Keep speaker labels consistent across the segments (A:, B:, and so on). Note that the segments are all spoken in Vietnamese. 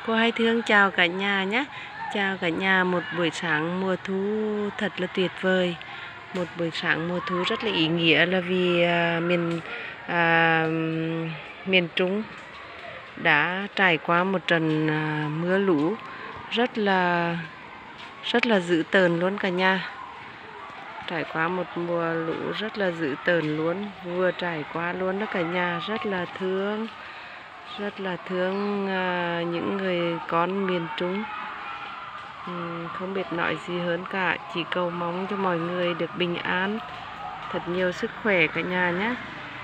A: Cô Hai Thương chào cả nhà nhé. Chào cả nhà, một buổi sáng mùa thu thật là tuyệt vời. Một buổi sáng mùa thu rất là ý nghĩa là vì miền Trung đã trải qua một trận mưa lũ rất là dữ tợn luôn cả nhà. Trải qua một mùa lũ rất là dữ tợn luôn, vừa trải qua luôn đó cả nhà, rất là thương những người con miền Trung. Không biết nói gì hơn cả, chỉ cầu mong cho mọi người được bình an, thật nhiều sức khỏe cả nhà nhé.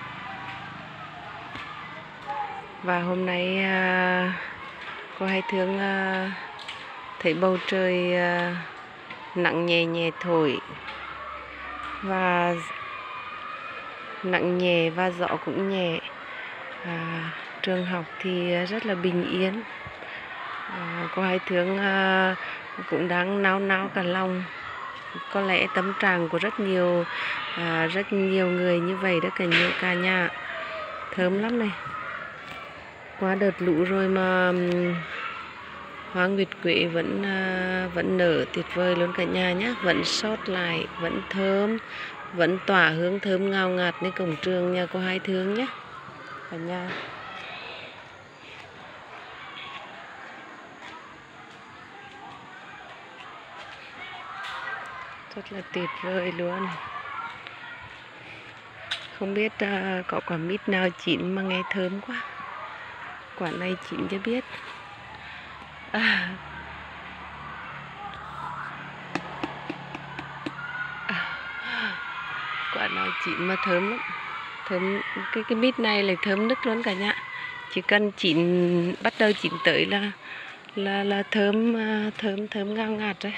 A: Và hôm nay cô Hai Thương thấy bầu trời nặng nhẹ nhẹ thổi, và nặng nhẹ và gió cũng nhẹ. Trường học thì rất là bình yên. Cô Hai Thương cũng đang nao nao cả lòng. Có lẽ tâm trạng của rất nhiều người như vậy đó cả nhà. Thơm lắm này. Qua đợt lũ rồi mà hoa nguyệt quế vẫn nở tuyệt vời luôn cả nhà nhé. Vẫn sót lại, vẫn thơm, vẫn tỏa hương thơm ngào ngạt lên cổng trường nhà cô Hai Thương nhé cả nhà. Rất là tuyệt vời luôn. Không biết có quả mít nào chín mà nghe thơm quá. Quả này chín cho biết. Quả nào chín mà thơm lắm. Thơm, cái mít này lại thơm nức luôn cả nhà. Chỉ cần chín, bắt đầu chín tới là thơm ngào ngạt đấy.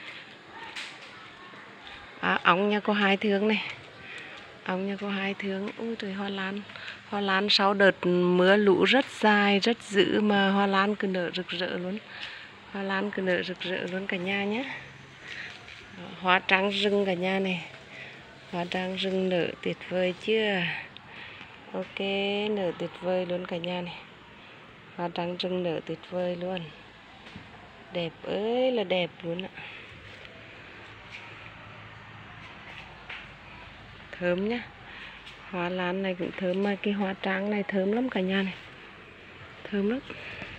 A: Ong nha cô Hai Thương này. Ong nha cô Hai Thương. Ôi trời, hoa lan sau đợt mưa lũ rất dài, rất dữ mà hoa lan cứ nở rực rỡ luôn. Hoa lan cứ nở rực rỡ luôn cả nhà nhé. Hoa trắng rừng cả nhà này. Hoa trắng rừng nở tuyệt vời chưa? Ok, nở tuyệt vời luôn cả nhà này. Hoa trắng rừng nở tuyệt vời luôn. Đẹp ơi là đẹp luôn ạ. Thơm nhá. Hoa lan này cũng thơm, mà cái hoa trắng này thơm lắm cả nhà này. Thơm lắm.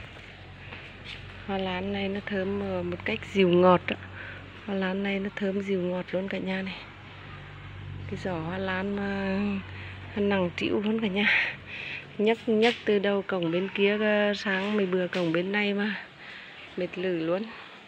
A: Hoa lan này nó thơm một cách dịu ngọt đó. Hoa lan này nó thơm dịu ngọt luôn cả nhà này. Cái giỏ hoa lan mà nặng trĩu luôn cả nhà. Nhấc từ đầu cổng bên kia sang mấy bữa cổng bên này mà mệt lử luôn.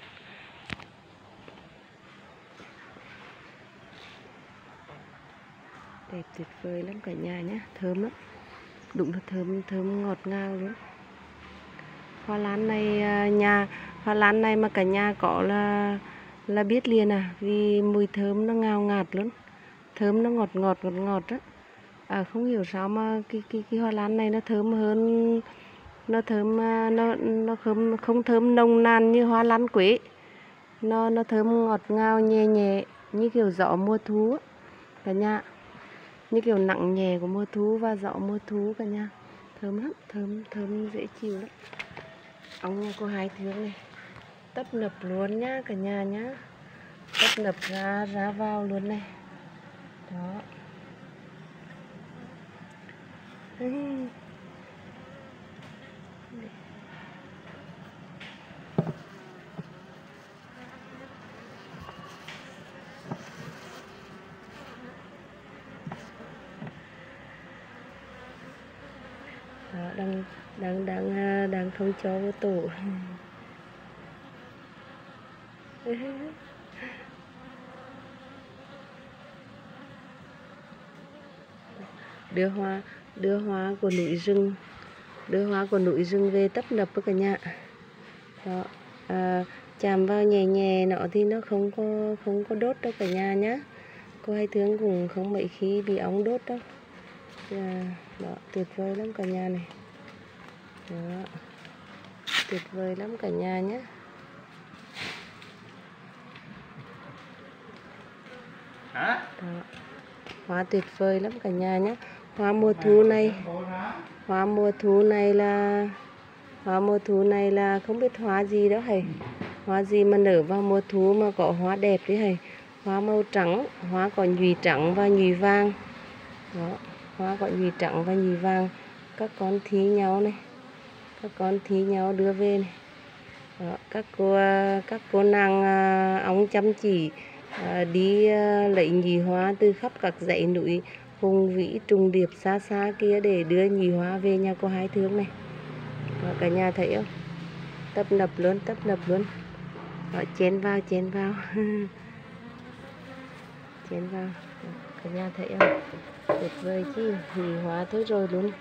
A: Đẹp tuyệt vời lắm cả nhà nhé. Thơm lắm. Đúng là thơm ngọt ngào luôn. Hoa lan này hoa lan này mà cả nhà có là biết liền vì mùi thơm nó ngào ngạt luôn. Thơm nó ngọt á. Không hiểu sao mà cái hoa lan này nó thơm hơn, nó không thơm nồng nàn như hoa lan quế. Nó thơm ngọt ngào nhẹ nhẹ như kiểu gió mùa thu cả nhà. Như kiểu nặng nhẹ của mùa thu và gió mùa thu cả nhà. Thơm lắm, thơm dễ chịu lắm. Ong nha cô Hai Thương này. Tấp nập luôn nhá cả nhà nhá. Tấp nập ra vào luôn này. Đó. Đó, đang không cho vô tổ. đưa hoa của núi rừng về tấp nập với cả nhà. Đó, chạm vào nhẹ nhẹ nó thì nó không có đốt đâu cả nhà nhá. Cô Hai Thương cũng không mấy khi bị ong đốt đâu. Đó, tuyệt vời lắm cả nhà này. Đó, tuyệt vời lắm cả nhà nhé. Đó, hoa tuyệt vời lắm cả nhà nhé. Hoa mùa thu này là Hoa mùa thu này là không biết hoa gì đó hầy. Hoa gì mà nở vào mùa thu mà có hoa đẹp đấy hầy. Hoa màu trắng, hoa có nhụy trắng và nhụy vàng. Đó, hoa có nhụy trắng và nhụy vàng. Các con thi nhau này. Các con thi nhau đưa về này. Đó, các cô nàng ống chăm chỉ đi lấy nhụy hoa từ khắp các dãy núi hùng vĩ trùng điệp xa xa kia để đưa nhụy hoa về nhà cô Hai Thương này. Đó, cả nhà thấy không? Tấp nập luôn. Đó, chén vào chén vào. Cả nhà thấy không? Tuyệt vời chứ, nhụy hoa thôi rồi luôn.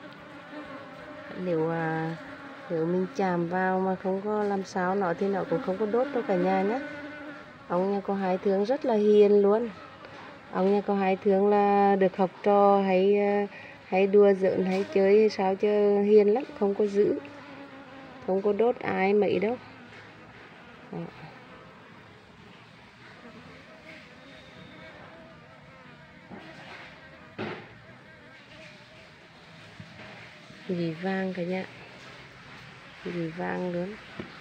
A: Nếu mình chạm vào mà không có làm sao nó thì nó cũng không có đốt đâu cả nhà nhé. Ông nhà cô Hai Thương rất là hiền luôn. Ông nhà cô Hai Thương là được học trò hay đùa giỡn hay chơi sao chứ hiền lắm, không có giữ, không có đốt ai mấy đâu. Đó. Nhụy vàng cả nhà, nhụy vàng luôn.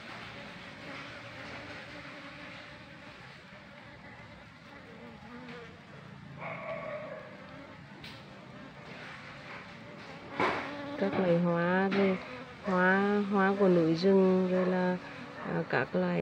A: Các loại hoa rồi hoa của núi rừng rồi là các loại